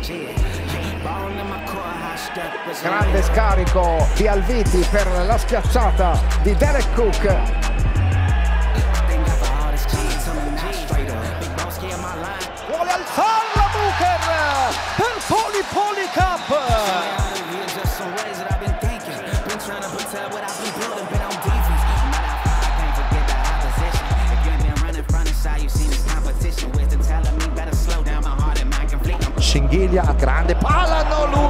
Grande scarico di Alviti per la schiacciata di Derek Cook. Vuole alzarla Booker per Paulicap. Shengelia, grande palla, non lui.